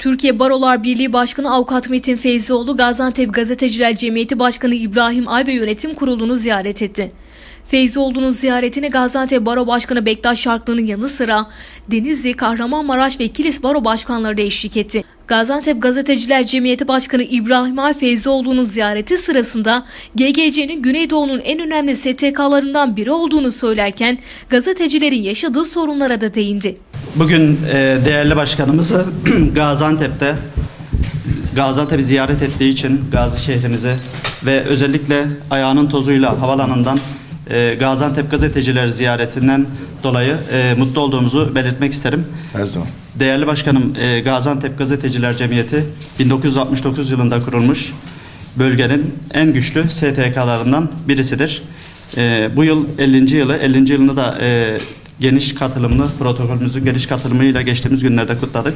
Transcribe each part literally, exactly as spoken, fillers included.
Türkiye Barolar Birliği Başkanı Avukat Metin Feyzioğlu, Gaziantep Gazeteciler Cemiyeti Başkanı İbrahim Ay Yönetim Kurulu'nu ziyaret etti. Feyzioğlu'nun ziyaretine Gaziantep Baro Başkanı Bektaş Şarklı'nın yanı sıra Denizli, Kahramanmaraş ve Kilis Baro Başkanları da eşlik etti. Gaziantep Gazeteciler Cemiyeti Başkanı İbrahim Ay Feyzioğlu'nun ziyareti sırasında G G C'nin Güneydoğu'nun en önemli S T K'larından biri olduğunu söylerken gazetecilerin yaşadığı sorunlara da değindi. Bugün e, değerli başkanımızı Gaziantep'te Gaziantep'i ziyaret ettiği için Gazi şehrimizi ve özellikle ayağının tozuyla havalanından e, Gaziantep gazeteciler ziyaretinden dolayı e, mutlu olduğumuzu belirtmek isterim. Her zaman. Değerli başkanım, e, Gaziantep Gazeteciler Cemiyeti bin dokuz yüz altmış dokuz yılında kurulmuş bölgenin en güçlü S T K'larından birisidir. E, bu yıl ellinci yılı, ellinci yılını da e, geniş katılımlı, protokolümüzün geniş katılımıyla geçtiğimiz günlerde kutladık.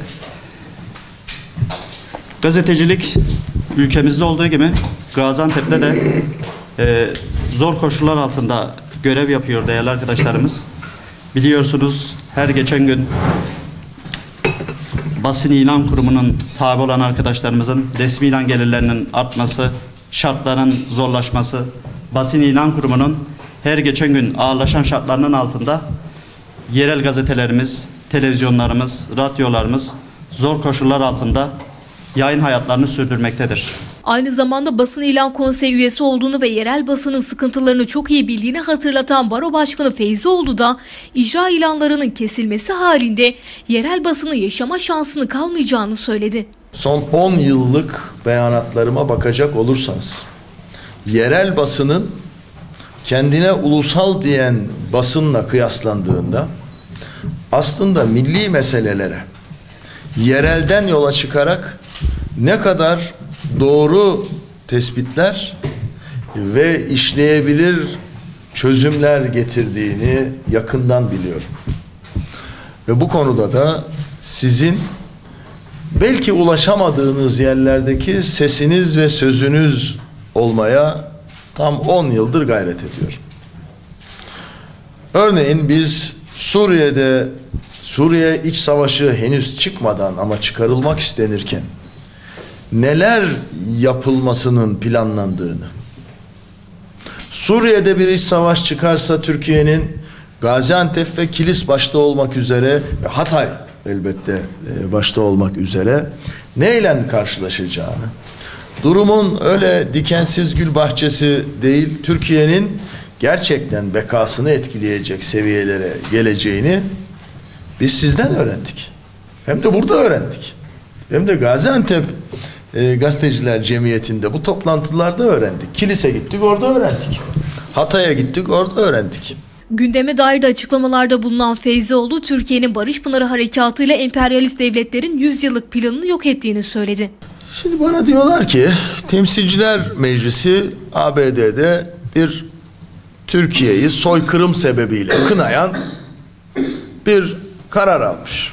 Gazetecilik ülkemizde olduğu gibi Gaziantep'te de e, zor koşullar altında görev yapıyor değerli arkadaşlarımız. Biliyorsunuz her geçen gün Basın İlan Kurumu'nun tabi olan arkadaşlarımızın resmi ilan gelirlerinin artması, şartların zorlaşması, Basın İlan Kurumu'nun her geçen gün ağırlaşan şartlarının altında yerel gazetelerimiz, televizyonlarımız, radyolarımız zor koşullar altında yayın hayatlarını sürdürmektedir. Aynı zamanda Basın İlan Konseyi üyesi olduğunu ve yerel basının sıkıntılarını çok iyi bildiğini hatırlatan Baro Başkanı Feyzioğlu da icra ilanlarının kesilmesi halinde yerel basının yaşama şansını kalmayacağını söyledi. Son on yıllık beyanatlarıma bakacak olursanız yerel basının kendine ulusal diyen basınla kıyaslandığında aslında milli meselelere yerelden yola çıkarak ne kadar doğru tespitler ve işleyebilir çözümler getirdiğini yakından biliyorum. Ve bu konuda da sizin belki ulaşamadığınız yerlerdeki sesiniz ve sözünüz olmaya tam on yıldır gayret ediyorum. Örneğin biz Suriye'de Suriye iç savaşı henüz çıkmadan ama çıkarılmak istenirken neler yapılmasının planlandığını, Suriye'de bir iç savaş çıkarsa Türkiye'nin Gaziantep ve Kilis başta olmak üzere ve Hatay elbette başta olmak üzere neyle karşılaşacağını, durumun öyle dikensiz gül bahçesi değil, Türkiye'nin gerçekten bekasını etkileyecek seviyelere geleceğini biz sizden öğrendik. Hem de burada öğrendik. Hem de Gaziantep e, Gazeteciler Cemiyeti'nde bu toplantılarda öğrendik. Kilis'e gittik, orada öğrendik. Hatay'a gittik, orada öğrendik. Gündeme dair de açıklamalarda bulunan Feyzioğlu, Türkiye'nin Barış Pınarı Harekatı ile emperyalist devletlerin yüz yıllık planını yok ettiğini söyledi. Şimdi bana diyorlar ki Temsilciler Meclisi A B D'de bir Türkiye'yi soykırım sebebiyle kınayan bir karar almış.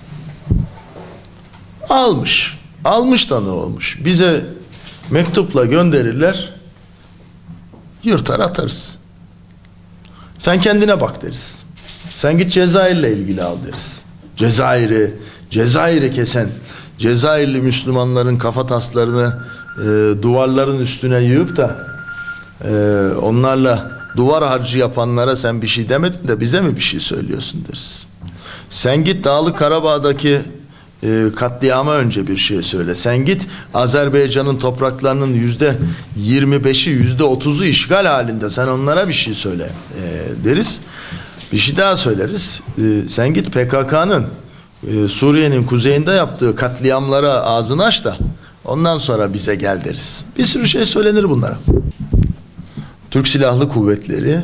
Almış. Almış da ne olmuş? Bize mektupla gönderirler, yırtar atarız. Sen kendine bak deriz. Sen git Cezayir'le ilgili al deriz. Cezayir'i, Cezayir'i kesen Cezayirli Müslümanların kafataslarını e, duvarların üstüne yığıp da e, onlarla duvar harcı yapanlara sen bir şey demedin de bize mi bir şey söylüyorsun deriz. Sen git Dağlı Karabağ'daki e, katliama önce bir şey söyle. Sen git Azerbaycan'ın topraklarının yüzde yirmi beşi, yüzde otuzu işgal halinde. Sen onlara bir şey söyle e, deriz. Bir şey daha söyleriz. E, sen git P K K'nın e, Suriye'nin kuzeyinde yaptığı katliamlara ağzını aç da ondan sonra bize gel deriz. Bir sürü şey söylenir bunlara. Türk Silahlı Kuvvetleri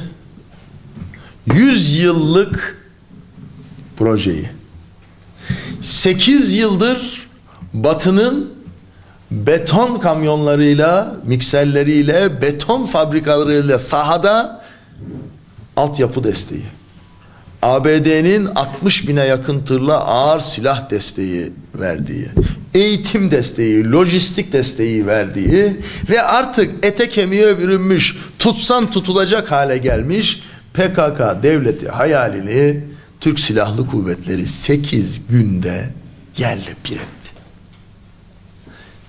yüz yıllık projeyi sekiz yıldır Batı'nın beton kamyonlarıyla, mikserleriyle, beton fabrikalarıyla sahada altyapı desteği, A B D'nin altmış bine yakın tırla ağır silah desteği verdiği, eğitim desteği, lojistik desteği verdiği ve artık ete kemiğe bürünmüş, tutsan tutulacak hale gelmiş P K K devleti hayalini Türk Silahlı Kuvvetleri sekiz günde yerle bir etti.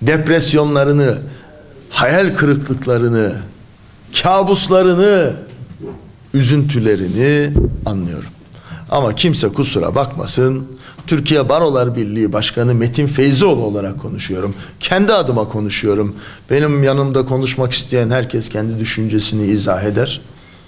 depresyonlarını, hayal kırıklıklarını, kabuslarını, üzüntülerini anlıyorum. Ama kimse kusura bakmasın, Türkiye Barolar Birliği Başkanı Metin Feyzioğlu olarak konuşuyorum. Kendi adıma konuşuyorum. Benim yanımda konuşmak isteyen herkes kendi düşüncesini izah eder.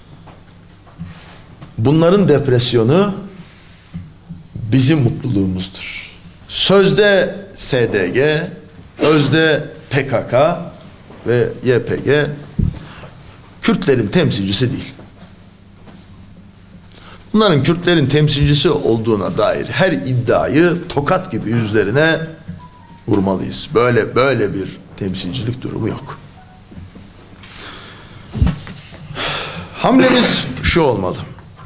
Bunların depresyonu bizim mutluluğumuzdur. Sözde S D G, özde P K K ve Y P G Kürtlerin temsilcisi değil. Bunların Kürtlerin temsilcisi olduğuna dair her iddiayı tokat gibi yüzlerine vurmalıyız. Böyle böyle bir temsilcilik durumu yok. Hamlemiz şu olmalı.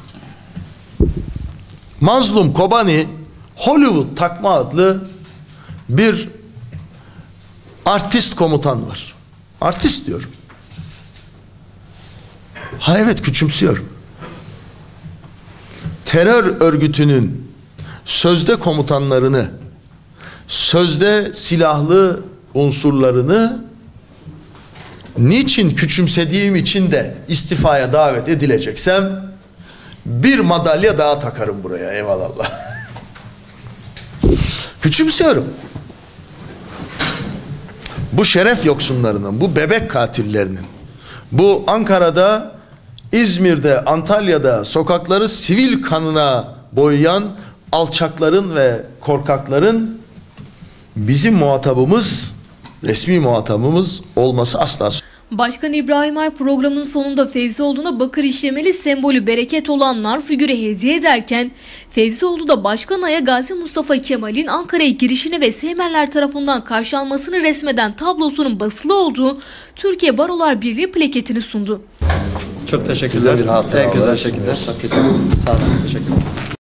Mazlum Kobani Hollywood takma adlı bir artist komutan var. Artist diyorum. Ha evet, küçümsüyorum. Terör örgütünün sözde komutanlarını, sözde silahlı unsurlarını niçin küçümsediğim için de istifaya davet edileceksem bir madalya daha takarım buraya, eyvallah. Küçümsüyorum. Bu şeref yoksunlarının, bu bebek katillerinin, bu Ankara'da, İzmir'de, Antalya'da sokakları sivil kanına boyayan alçakların ve korkakların bizim muhatabımız, resmi muhatabımız olması asla. Başkan İbrahim Ay programın sonunda Feyzioğlu'na bakır işlemeli sembolü bereket olan nar figürü hediye ederken, Feyzioğlu da Başkan Ay'a Gazi Mustafa Kemal'in Ankara'ya girişini ve Seymenler tarafından karşılanmasını resmeden tablosunun basılı olduğu Türkiye Barolar Birliği plaketini sundu. Çok teşekkürler. Size bir hatıra En güzel olarak şekilde. sunuyoruz. Sağ olun. Teşekkür ederim.